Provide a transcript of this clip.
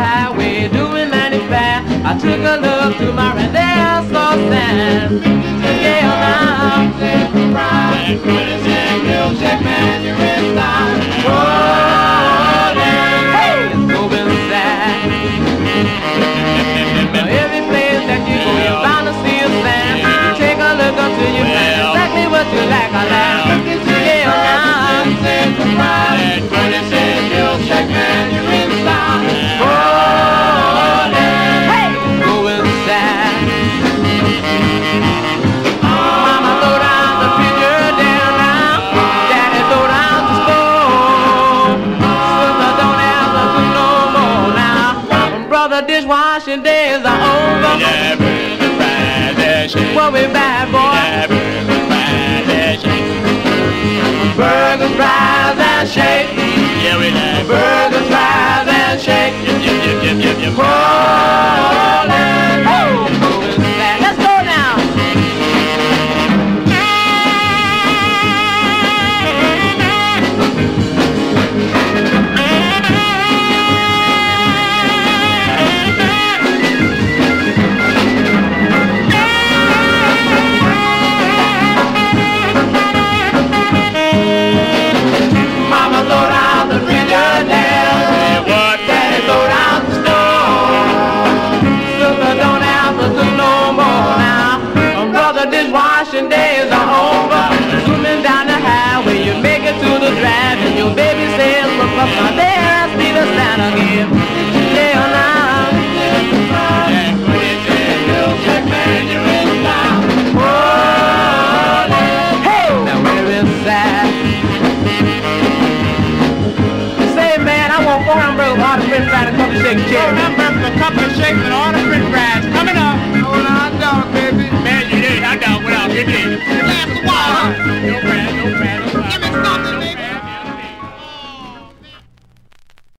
highway doing 95. I took a look to my right there, so sad. Yeah, now that milkshake man, you're in style. Oh, yeah, hey, it's going sad. Every place that you go, you're bound to see a slam. Take a look until you find exactly what you like. I like. Yeah, now that milkshake man, you're in style. Oh, yeah, hey, going sad. Mama throw down the pitcher down now. Daddy throw down the stove. Sister don't have to do no more now. Brother, dishwashing days are over. Yeah, burger, fried, that shake. What we bad, boy? Yeah, burger, fried, that shake. Burgers, fries, and shake. Yeah, we like Burgers, fries, and shake. Yep. Oh, let's go now. Mama throw down the Frigidaire. Daddy throw down the stove. Sister don't have to do no more now. Brother, dishwashing days are over. Zooming down the highway, you make it to the drive, and your baby says, look up, now there I see the sign again. Yeah, now. Milkshake man, you're in style. Oh, hey, now we're inside. Say, man, I want 4 hamburgers, hot and french fries, and a cup of shake. Remember the cup of shake and all